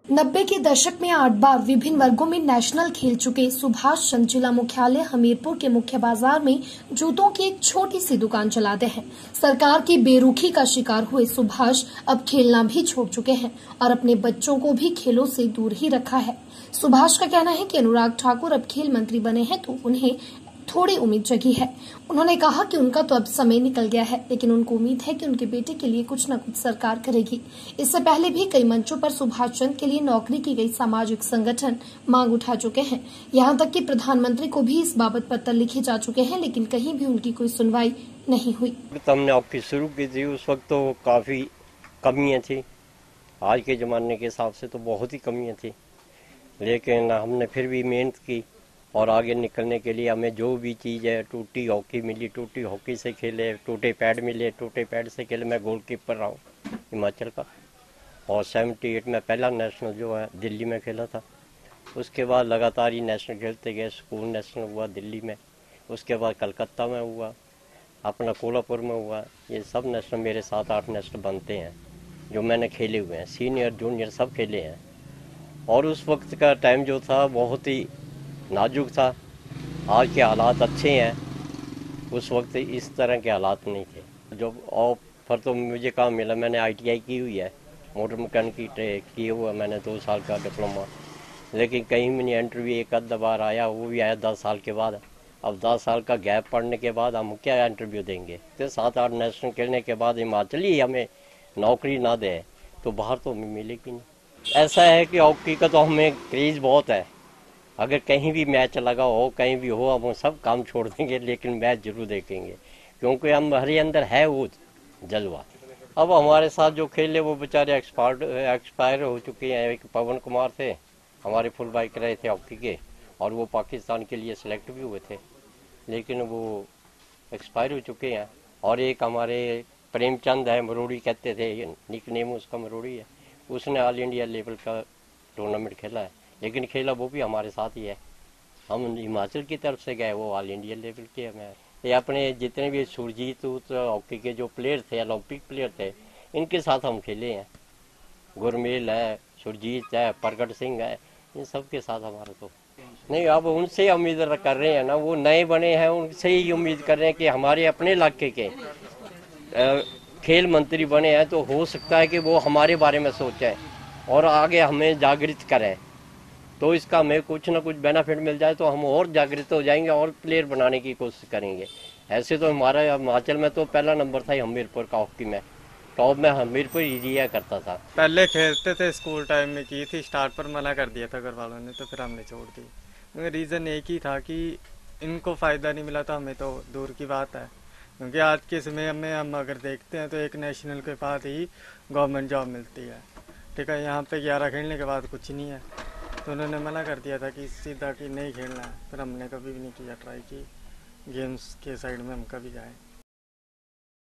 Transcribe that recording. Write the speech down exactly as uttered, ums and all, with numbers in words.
नब्बे के दशक में आठ बार विभिन्न वर्गों में नेशनल खेल चुके सुभाष चंद्र जिला मुख्यालय हमीरपुर के मुख्य बाजार में जूतों की एक छोटी सी दुकान चलाते हैं। सरकार की बेरुखी का शिकार हुए सुभाष अब खेलना भी छोड़ चुके हैं और अपने बच्चों को भी खेलों से दूर ही रखा है। सुभाष का कहना है कि अनुराग ठाकुर अब खेल मंत्री बने हैं तो उन्हें थोड़ी उम्मीद जगी है। उन्होंने कहा कि उनका तो अब समय निकल गया है, लेकिन उनको उम्मीद है कि उनके बेटे के लिए कुछ न कुछ सरकार करेगी। इससे पहले भी कई मंचों पर सुभाष चंद्र के लिए नौकरी की गई सामाजिक संगठन मांग उठा चुके हैं। यहाँ तक कि प्रधानमंत्री को भी इस बाबत पत्र लिखे जा चुके हैं, लेकिन कहीं भी उनकी कोई सुनवाई नहीं हुई। हमने ऑफिस शुरू की थी उस वक्त तो काफी कमियां थी, आज के जमाने के हिसाब से तो बहुत ही कमियां थी, लेकिन हमने फिर भी मेहनत की और आगे निकलने के लिए हमें जो भी चीज़ है, टूटी हॉकी मिली, टूटी हॉकी से खेले, टूटे पैड मिले, टूटे पैड से खेले। मैं गोलकीपर रहा हूँ हिमाचल का और सेवेंटी एट में पहला नेशनल जो है दिल्ली में खेला था। उसके बाद लगातार ही नेशनल खेलते गए। स्कूल नेशनल हुआ दिल्ली में, उसके बाद कलकत्ता में हुआ, अपना कोल्हापुर में हुआ। ये सब नेशनल मेरे सात आठ नेशनल बनते हैं जो मैंने खेले हुए हैं, सीनियर जूनियर सब खेले हैं। और उस वक्त का टाइम जो था बहुत ही नाजुक था। आज के हालात अच्छे हैं, उस वक्त इस तरह के हालात नहीं थे। जो ऑफर तो मुझे काम मिला, मैंने आईटीआई की हुई है, मोटर मैकेनिक की हुआ मैंने दो साल का डिप्लोमा, लेकिन कहीं भी नहीं इंटरव्यू एक आधा बार आया, वो भी आया दस साल के बाद। अब दस साल का गैप पड़ने के बाद हम क्या इंटरव्यू देंगे? तो सात आठ नेशनल खेलने के बाद हिमाचल ही हमें नौकरी ना दे तो बाहर तो हमें मिलेगी नहीं। ऐसा है कि हॉकी का तो हमें क्रेज बहुत है। अगर कहीं भी मैच लगा हो, कहीं भी हो, हम सब काम छोड़ देंगे, लेकिन मैच जरूर देखेंगे, क्योंकि हम हमारे अंदर है वो जज्बा। अब हमारे साथ जो खेले वो बेचारे एक्सपायर एक्सपायर हो चुके हैं। एक पवन कुमार थे, हमारे फुल बाइक रहे थे हॉकी के, और वो पाकिस्तान के लिए सिलेक्ट भी हुए थे, लेकिन वो एक्सपायर हो चुके हैं। और एक हमारे प्रेमचंद है, मरोड़ी कहते थे, निक नेम उसका मरोड़ी है, उसने ऑल इंडिया लेवल का टूर्नामेंट खेला है, लेकिन खेला वो भी हमारे साथ ही है। हम हिमाचल की तरफ से गए, वो ऑल इंडिया लेवल के हमें। ये अपने जितने भी सुरजीत हॉकी के जो प्लेयर थे, ओलंपिक प्लेयर थे, इनके साथ हम खेले हैं। गुरमेल है, सुरजीत है, प्रगट सिंह है, इन सब के साथ हमारा तो नहीं। अब उनसे उम्मीद कर रहे हैं ना, वो नए बने हैं, उनसे ही उम्मीद कर रहे हैं कि हमारे अपने इलाके के खेल मंत्री बने हैं, तो हो सकता है कि वो हमारे बारे में सोचें और आगे हमें जागृत करें, तो इसका हमें कुछ ना कुछ बेनिफिट मिल जाए तो हम और जागृत हो जाएंगे और प्लेयर बनाने की कोशिश करेंगे। ऐसे तो हमारा हिमाचल में तो पहला नंबर था हमीरपुर का हॉकी में, टॉप में हमीरपुर ही दिया करता था। पहले खेलते थे, स्कूल टाइम में की थी, स्टार्ट पर मना कर दिया था घर वालों ने, तो फिर हमने छोड़ दी। रीज़न एक ही था कि इनको फ़ायदा नहीं मिला, तो हमें तो दूर की बात है, क्योंकि आज के समय में हम अगर देखते हैं तो एक नेशनल के बाद ही गवर्नमेंट जॉब मिलती है, ठीक है। यहाँ पे ग्यारह खेलने के बाद कुछ नहीं है, तो उन्होंने मना कर दिया था कि सीधा कि नहीं खेलना है। फिर हमने कभी भी नहीं किया ट्राई की गेम्स के साइड में हम कभी जाए।